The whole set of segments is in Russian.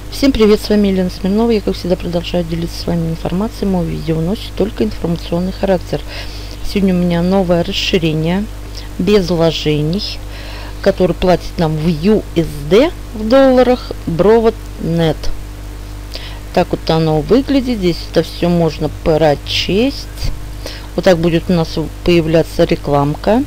Всем привет, с вами Елена Смирнова. Я, как всегда, продолжаю делиться с вами информацией. Мое видео носит только информационный характер. Сегодня у меня новое расширение без вложений, который платит нам в USD в долларах, BroadNet. Так вот оно выглядит. Здесь это все можно прочесть. Вот так будет у нас появляться рекламка.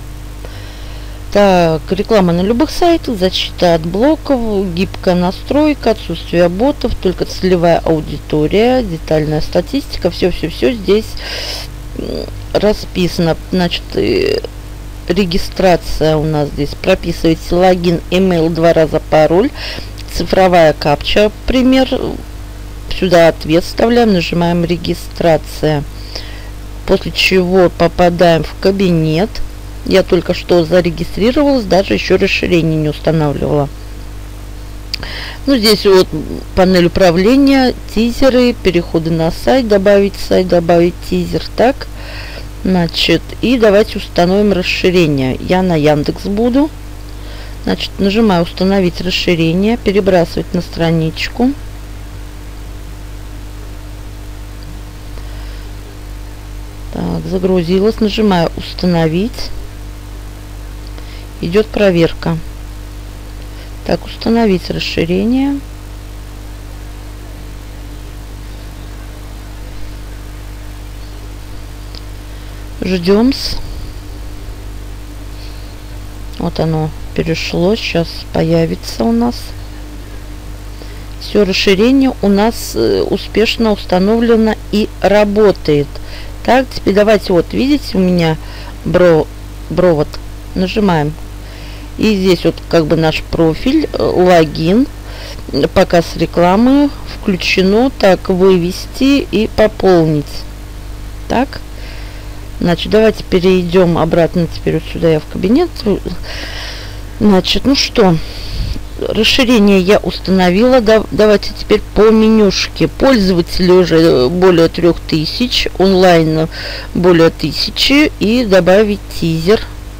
Так, реклама на любых сайтах, защита от блоков, гибкая настройка, отсутствие ботов, только целевая аудитория, детальная статистика, все здесь расписано. Значит, регистрация у нас здесь, прописываете логин, email, 2 раза пароль, цифровая капча, пример, сюда ответ вставляем, нажимаем регистрация, после чего попадаем в кабинет. Я только что зарегистрировалась, даже еще расширение не устанавливала. Ну, здесь вот панель управления, тизеры, переходы на сайт, добавить тизер. Так, значит, и давайте установим расширение. Я на Яндекс буду. Значит, нажимаю установить расширение, перебрасывать на страничку. Так, загрузилась, нажимаю установить. Идет проверка. Так, установить расширение. Ждем. Вот оно перешло. Сейчас появится у нас. Все, расширение у нас успешно установлено и работает. Так, теперь давайте, вот видите, у меня провод. Нажимаем. И здесь вот как бы наш профиль, логин, показ рекламы включено. Так, вывести и пополнить. Так, значит, давайте перейдем обратно теперь вот сюда, я в кабинет. Значит, ну что, расширение я установила. Давайте теперь по менюшке. Пользователи уже более 3000, онлайн более 1000, и добавить тизер.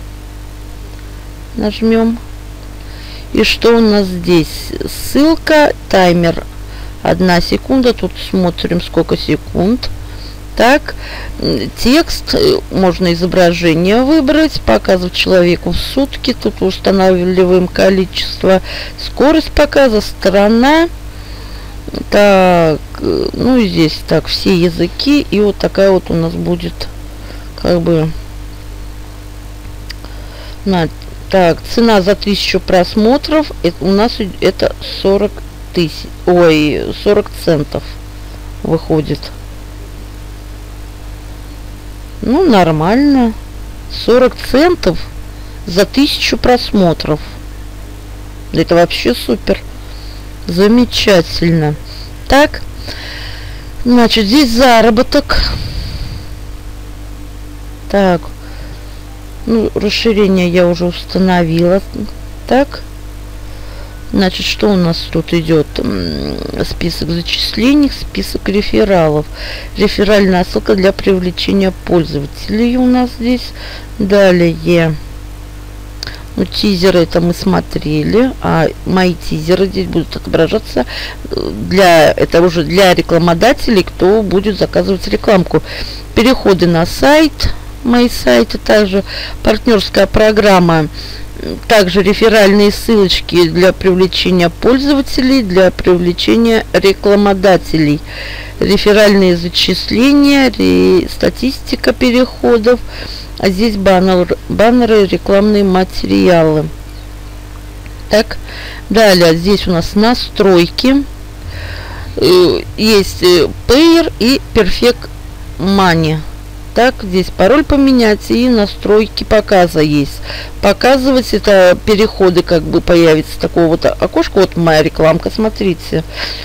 Нажмем. И что у нас здесь? Ссылка, таймер 1 секунда. Тут смотрим, сколько секунд. Так, текст, можно изображение выбрать, показывать человеку в сутки. Тут устанавливаем количество, скорость показа, сторона. Так, ну и здесь так, все языки. И вот такая вот у нас будет как бы так, цена за 1000 просмотров, это у нас это 40 центов выходит. Ну, нормально. 40 центов за 1000 просмотров. Это вообще супер. Замечательно. Так, значит, здесь заработок. Так. Ну, расширение я уже установила. Так. Значит, что у нас тут идет? Список зачислений, список рефералов. Реферальная ссылка для привлечения пользователей у нас здесь. Далее. Ну, тизеры это мы смотрели. А мои тизеры здесь будут отображаться. Это уже для рекламодателей, кто будет заказывать рекламку. Переходы на сайт. Мои сайты, также партнерская программа, также реферальные ссылочки для привлечения пользователей, для привлечения рекламодателей, реферальные зачисления, статистика переходов, а здесь баннеры, рекламные материалы. Так, далее здесь у нас настройки, есть Payer и Perfect Money. Так, здесь пароль поменять и настройки показа есть. Показывать это переходы, как бы появится такое вот окошко. Вот моя рекламка, смотрите.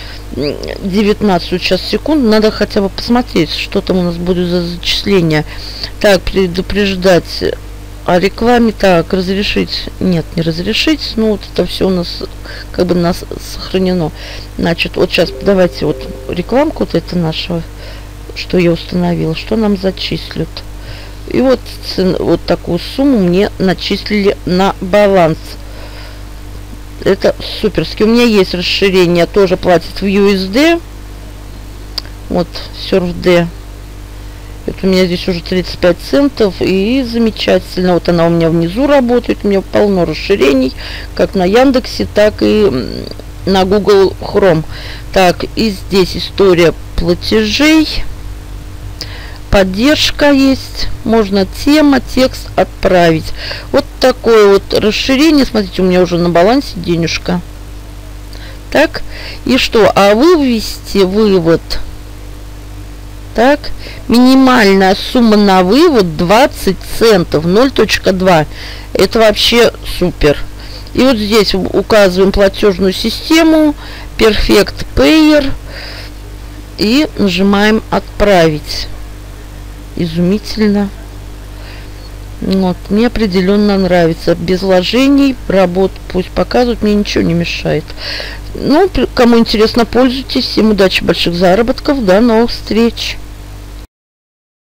19 сейчас секунд. Надо хотя бы посмотреть, что там у нас будет за зачисление. Так, предупреждать о рекламе. Так, разрешить. Нет, не разрешить. Ну, вот это все у нас как бы нас сохранено. Значит, вот сейчас давайте вот рекламку вот это нашего, что я установила, что нам зачислят. И вот такую сумму мне начислили на баланс. Это суперски. У меня есть расширение, тоже платит в USD. Вот, SurfD. Это у меня здесь уже 35 центов. И замечательно. Вот она у меня внизу работает. У меня полно расширений. Как на Яндексе, так и на Google Chrome. Так, и здесь история платежей. Поддержка есть. Можно тема, текст отправить. Вот такое вот расширение. Смотрите, у меня уже на балансе денежка. Так, и что? А вывести вывод. Так, минимальная сумма на вывод 20 центов, 0.2. Это вообще супер. И вот здесь указываем платежную систему, Perfect Payer, и нажимаем «Отправить». Изумительно. Вот, мне определенно нравится. Без вложений, работ пусть показывают, мне ничего не мешает. Ну, кому интересно, пользуйтесь. Всем удачи, больших заработков. До новых встреч.